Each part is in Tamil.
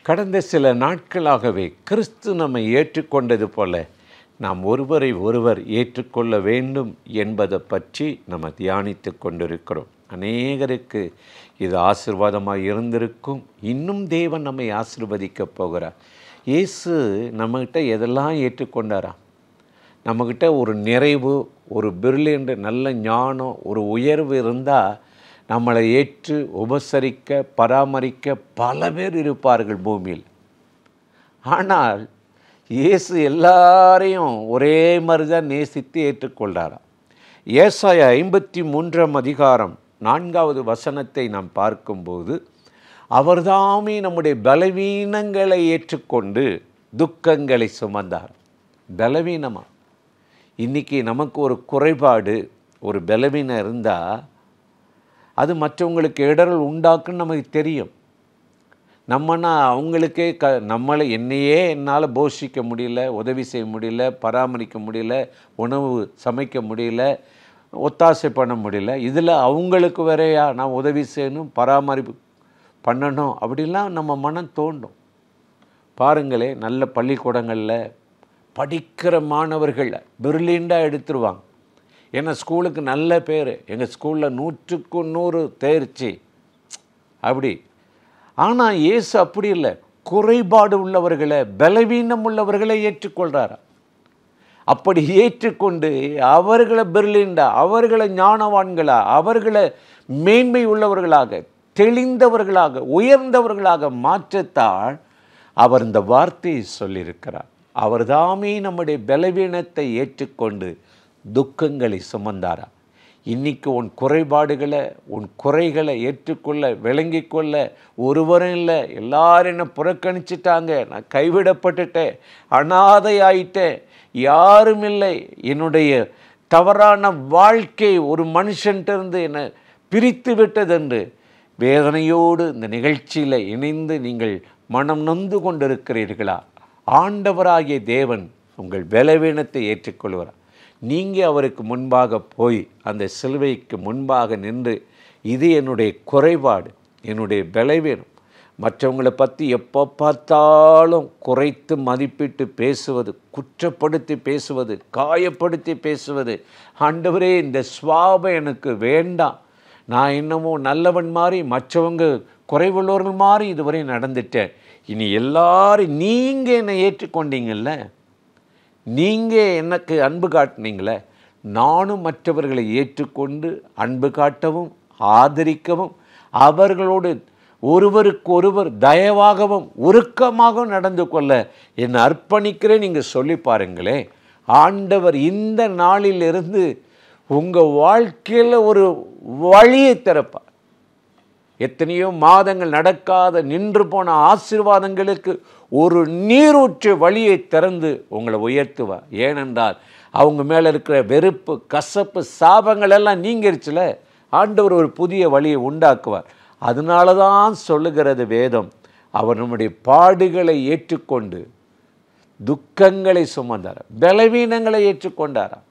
கடந்த சில நாட்களாகவே கிறிஸ்து நம்மை ஏற்றுக்கொண்டது போல நாம் ஒருவரை ஒருவர் ஏற்றுக்கொள்ள வேண்டும் என்பதை பற்றி நம்ம தியானித்து கொண்டிருக்கிறோம். அநேகருக்கு இது ஆசீர்வாதமாக இருந்திருக்கும். இன்னும் தேவன் நம்மை ஆசீர்வதிக்க போகிறார். இயேசு நம்மகிட்ட எதெல்லாம் ஏற்றுக்கொண்டாரா? நம்மக்கிட்ட ஒரு நிறைவு, ஒரு பிரில்லியண்ட், நல்ல ஞானம், ஒரு உயர்வு இருந்தால் நம்மளை ஏற்று உபசரிக்க பராமரிக்க பல பேர் இருப்பார்கள் பூமியில். ஆனால் இயேசு எல்லாரையும் ஒரே மாதிரி தான் நேசித்து ஏற்றுக்கொள்கிறாராம். ஏசாயா 53 4வது வசனத்தை நாம் பார்க்கும்போது, அவர்தாமே நம்முடைய பலவீனங்களை ஏற்றுக்கொண்டு துக்கங்களை சுமந்தார். பலவீனமா? இன்றைக்கி நமக்கு ஒரு குறைபாடு, ஒரு பலவீனம் இருந்தால் அது மற்றவங்களுக்கு இடரல் உண்டாக்குன்னு நமக்கு தெரியும். நம்மனா அவங்களுக்கே நம்மளை என்னையே என்னால் போஷிக்க முடியல, உதவி செய்ய முடியல, பராமரிக்க முடியல, உணவு சமைக்க முடியல, ஒத்தாசை பண்ண முடியல, இதில் அவங்களுக்கு வேறையா நான் உதவி செய்யணும், பராமரிப்பு பண்ணணும், அப்படிலாம் நம்ம மனம் தோண்டும். பாருங்களே, நல்ல பள்ளிக்கூடங்களில் படிக்கிற மாணவர்கள் பிரில்லியண்டாக எடுத்துருவாங்க. ஏன்னா ஸ்கூலுக்கு நல்ல பேர், எங்கள் ஸ்கூலில் 100க்கு 100 தேர்ச்சி அப்படி. ஆனால் இயேசு அப்படி இல்லை. குறைபாடு உள்ளவர்களை, பலவீனம் உள்ளவர்களை ஏற்றுக்கொள்கிறாரா. அப்படி ஏற்றுக்கொண்டு அவர்களை பிரில்லியண்டா, அவர்களை ஞானவான்களா, அவர்களை மேன்மை உள்ளவர்களாக, தெளிந்தவர்களாக, உயர்ந்தவர்களாக மாற்றத்தால் அவர் இந்த வார்த்தையை சொல்லியிருக்கிறார். அவர்தாமே நம்முடைய பலவீனத்தை ஏற்றுக்கொண்டு துக்கங்களை சுமந்தாரா. இன்றைக்கி உன் குறைபாடுகளை, உன் குறைகளை ஏற்றுக்கொள்ள, விளங்கி கொள்ள ஒருவரும் இல்லை. எல்லாரும் என்னை புறக்கணிச்சிட்டாங்க, நான் கைவிடப்பட்டுட்டேன், அனாதை ஆயிட்டேன், யாரும் இல்லை, என்னுடைய தவறான வாழ்க்கை ஒரு மனுஷன்ட்டிருந்து என்னை பிரித்து விட்டதென்று வேதனையோடு இந்த நிகழ்ச்சியில் இணைந்து நீங்கள் மனம் நொந்து கொண்டிருக்கிறீர்களா? ஆண்டவராகிய தேவன் உங்கள் பலவீனத்தை ஏற்றுக்கொள்வார். நீங்கள் அவருக்கு முன்பாக போய் அந்த சிலுவைக்கு முன்பாக நின்று, இது என்னுடைய குறைபாடு, என்னுடைய பலவீனம், மற்றவங்களை பற்றி எப்போ பார்த்தாலும் குறைத்து மதிப்பிட்டு பேசுவது, குற்றப்படுத்தி பேசுவது, காயப்படுத்தி பேசுவது, ஆண்டவரே இந்த சுவாபம் எனக்கு வேண்டாம், நான் என்னமோ நல்லவன் மாதிரி மற்றவங்க குறைவுள்ளவர்கள் மாதிரி இதுவரை நடந்துட்டேன், இனி எல்லாரும் நீங்கள் என்னை ஏற்றுக்கொண்டீங்கள்ல, நீங்கள் எனக்கு அன்பு காட்டினீங்களே, நானும் மற்றவர்களை ஏற்றுக்கொண்டு அன்பு காட்டவும் ஆதரிக்கவும் அவர்களோடு ஒருவருக்கு ஒருவர் தயவாகவும் உருக்கமாகவும் நடந்து கொள்ள என்னை அர்ப்பணிக்கிறேன். நீங்கள் சொல்லி பாருங்களே, ஆண்டவர் இந்த நாளிலிருந்து உங்கள் வாழ்க்கையில் ஒரு வழியை திறப்பார். எத்தனையோ மாதங்கள் நடக்காத நின்று போன ஆசீர்வாதங்களுக்கு ஒரு நீரூற்று வழியை திறந்து உங்களை உயர்த்துவார். ஏனென்றால் அவங்க மேலே இருக்கிற வெறுப்பு, கசப்பு, சாபங்கள் எல்லாம் நீங்கிருச்சுல, ஆண்டவர் ஒரு புதிய வழியை உண்டாக்குவார். அதனால தான் சொல்லுகிறது வேதம், அவர் நம்முடைய பாடுகளை ஏற்றுக்கொண்டு துக்கங்களை சுமந்தார், பலவீனங்களை ஏற்றுக்கொண்டாரா.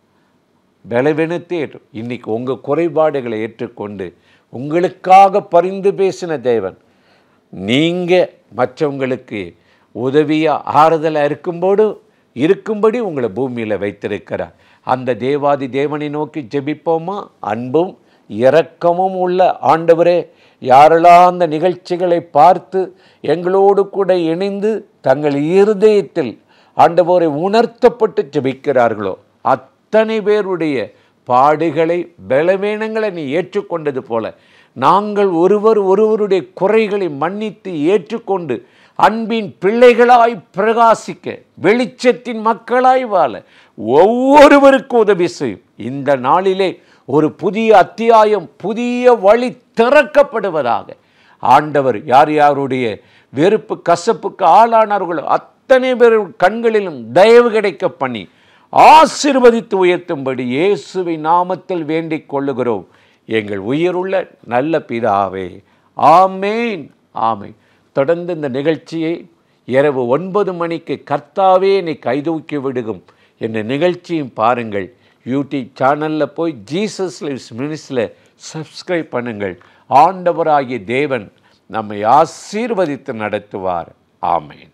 பலவீனத்தை இன்னைக்கு உங்கள் குறைபாடுகளை ஏற்றுக்கொண்டு உங்களுக்காக பரிந்து பேசின தேவன், நீங்கள் மற்றவங்களுக்கு உதவியாக ஆறுதலாக இருக்கும்படி உங்களை பூமியில் வைத்திருக்கிறார். அந்த தேவாதி தேவனை நோக்கி ஜெபிப்போமா? அன்பும் இரக்கமும் உள்ள ஆண்டவரே, யாரெல்லாம் அந்த நிகழ்ச்சிகளை பார்த்து எங்களோடு கூட இணைந்து தங்கள் இருதயத்தில் ஆண்டவரை உணர்த்தப்பட்டு ஜெபிக்கிறார்களோ அத்தனை பேருடைய பாடுகளை, பலவீனங்களை நீ ஏற்றுக்கொண்டது போல நாங்கள் ஒருவருடைய குறைகளை மன்னித்து ஏற்றுக்கொண்டு அன்பின் பிள்ளைகளாய் பிரகாசிக்க, வெளிச்சத்தின் மக்களாய் வாழ ஒவ்வொருவருக்கும் உதவி செய்யும். இந்த நாளிலே ஒரு புதிய அத்தியாயம், புதிய வழி திறக்கப்படுவதாக. ஆண்டவர் யார் யாருடைய வெறுப்பு கசப்புக்கு ஆளானார்களோ அத்தனை பேர் கண்களிலும் தயவு கிடைக்க பண்ணி ஆசீர்வதித்து உயர்த்தும்படி இயேசுவின் நாமத்தில் வேண்டிக் கொள்ளுகிறோம் எங்கள் உயிருள்ள நல்ல பிதாவே. ஆமேன், ஆமேன். தொடர்ந்து இந்த நிகழ்ச்சியை இரவு 9 மணிக்கு கர்த்தாவே என்னை கைதூக்கி விடுகும் என்ற நிகழ்ச்சியும் பாருங்கள். யூடியூப் சேனலில் போய் ஜீசஸ் லிவ்ஸ் மினிஸ்ட்ரியில் சப்ஸ்கிரைப் பண்ணுங்கள். ஆண்டவராகிய தேவன் நம்மை ஆசீர்வதித்து நடத்துவார். ஆமென்.